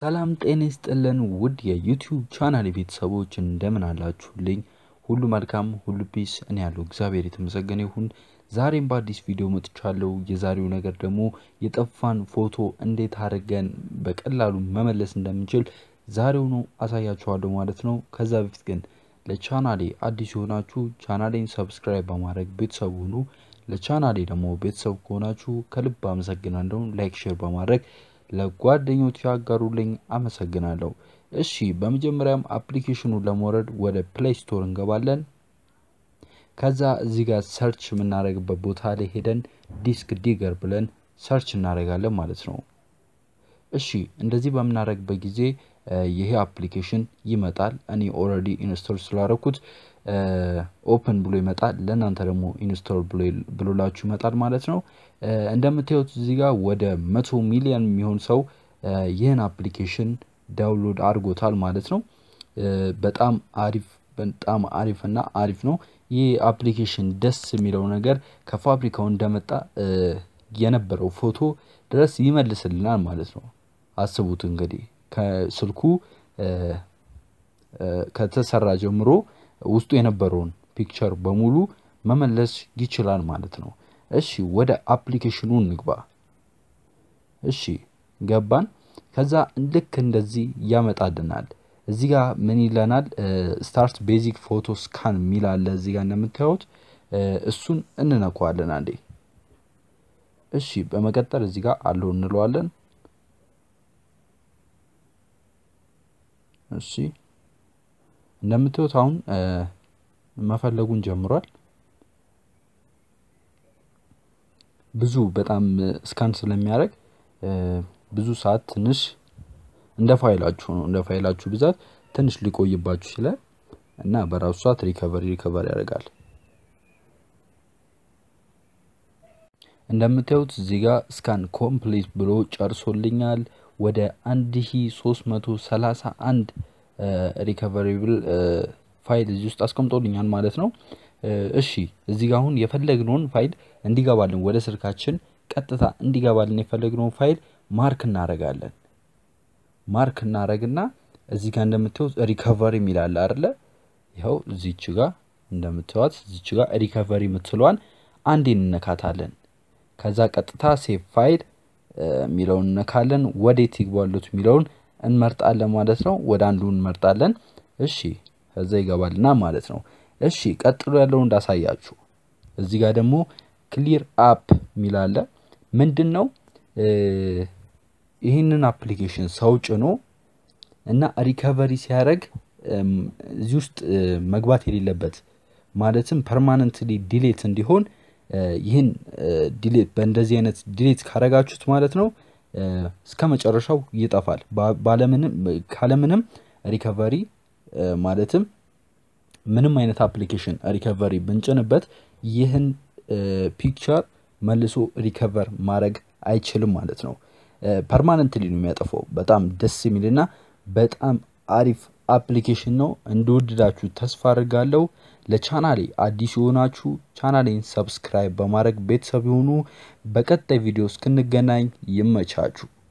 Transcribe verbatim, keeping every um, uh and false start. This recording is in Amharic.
ሰላም ጤና ይስጥልን ውድ የዩቲዩብ ቻናል ቤተሰቦች እንደምን አላችሁልኝ? ሁሉ መልካም ሁሉ ፒስ እኔ ያለው እግዚአብሔር የተመሰገነ ይሁን። ዛሬም በአዲስ ቪዲዮ መጥቻለሁ። የዛሬው ነገር ደግሞ የጠፋን ፎቶ እንዴት አድርገን በቀላሉ መመለስ እንደምንችል ዛሬው ነው አሳያችኋለሁ ማለት ነው። ከዛ በፊት ግን ለቻናሌ አዲስ ሆናችሁ ቻናሌን ሰብስክራይብ በማድረግ ቤተሰብ ሁኑ። ለቻናሌ ደግሞ ቤተሰብ ከሆናችሁ ከልብ አመሰግናለሁ። ላይክ ሼር በማድረግ ለጓደኞች ያጋሩልኝ አመሰግናለሁ። እሺ በመጀመሪያም አፕሊኬሽኑን ለማውረድ ወደ ፕሌይ ስቶር እንገባለን። ከዛ እዚህ ጋር ሰርች የምናደርግበት ቦታ ላይ ሄደን ዲስክ ዲገር ብለን ሰርች እናደርጋለን ማለት ነው። እሺ እንደዚህ በመናደርግበት ጊዜ ይሄ አፕሊኬሽን ይመጣል። እኔ ኦሬዲ ኢንስቶል ስላደረኩት ኦፕን ብሎ ይመጣል። ለእናንተ ደግሞ ኢንስቶል ብሎላችሁ ይመጣል ማለት ነው። እንደምታዩት እዚህ ጋር ወደ መቶ ሚሊዮን የሚሆን ሰው ይሄን አፕሊኬሽን ዳውንሎድ አድርጎታል ማለት ነው። በጣም አሪፍ በጣም አሪፍና አሪፍ ነው። ይሄ አፕሊኬሽን ደስ የሚለው ነገር ከፋብሪካው እንደመጣ የነበረው ፎቶ ድረስ ይመልስልናል ማለት ነው። አስቡት እንግዲህ ከስልኩ ከተሰራ ጀምሮ ውስጡ የነበረውን ፒክቸር በሙሉ መመለስ ይችላል ማለት ነው። እሺ ወደ አፕሊኬሽኑ እንግባ። እሺ ገባን። ከዛ ልክ እንደዚህ ያመጣልናል። እዚህ ጋር ምን ይለናል? ስታርት ቤዚክ ፎቶ ስካን ሚል አለ እዚህ ጋር እንደምታዩት እሱን እንነካዋለን አንዴ። እሺ በመቀጠል እዚህ ጋር አለው እንለዋለን። እሺ እንደምታዩት አሁን መፈለጉን ጀምሯል። ብዙ በጣም ስካን ስለሚያደርግ ብዙ ሰዓት ትንሽ እንደ ፋይላችሁ ነው እንደ ፋይላችሁ ብዛት ትንሽ ሊቆይባችሁ ይችላል እና በራሱ ሰዓት ሪከቨሪ ሪከቨሪ ያደርጋል። እንደምታዩት እዚህ ጋር ስካን ኮምፕሊት ብሎ ጨርሶልኛል። ወደ አንድ ሺህ ሶስት መቶ ሰላሳ አንድ ሪከቨሪብል ፋይል እዚህ ውስጥ አስቀምጦልኛል ማለት ነው። እሺ እዚህ ጋር አሁን የፈለግነውን ፋይል እንዲገባልን ወደ ስልካችን ቀጥታ እንዲገባልን የፈለግነውን ፋይል ማርክ እናደርጋለን። ማርክ እናደርግና እዚህ ጋር እንደምታዩት ሪከቨሪ ሚላል አይደለ? ይሄው እዚች ጋር እንደምታዩት እዚች ጋር ሪከቨሪ ምትሏን አንዴ እንነካታለን። ከዛ ቀጥታ ሴቭ ፋይል ሚለውን እንነካለን። ወዴት ይገባሉት ሚለውን እንመርጣለን ማለት ነው። ወደ አንዱ እንመርጣለን። እሺ ከዛ ይገባልና ማለት ነው። እሺ ቀጥሎ ያለውን እንዳሳያችሁ እዚህ ጋር ደግሞ ክሊር አፕ ሚል አለ። ምንድነው? ይሄንን አፕሊኬሽን ሰው ጭኖ እና ሪከቨሪ ሲያደርግ እዚህ ውስጥ መግባት የሌለበት ማለትም ፐርማነንትሊ ዲሌት እንዲሆን ይሄን ዲሌት በእንደዚህ አይነት ዲሌት ካረጋችሁት ማለት ነው እስከመጨረሻው ይጠፋል። ባለምንም ካለምንም ሪከቨሪ ማለትም ምንም አይነት አፕሊኬሽን ሪከቨሪ ብንጭንበት ይሄን ፒክቸር መልሶ ሪከቨር ማድረግ አይችልም ማለት ነው። ፐርማነንትሊ ነው የሚያጠፋው። በጣም ደስ የሚልና በጣም አሪፍ አፕሊኬሽን ነው። እንደወደዳችሁ ተስፋ አድርጋለሁ። ለቻናሌ አዲስ ሆናችሁ ቻናሌን ሰብስክራይብ በማድረግ ቤተሰብ ይሁኑ። በቀጣይ ቪዲዮ እስክንገናኝ ይመቻችሁ።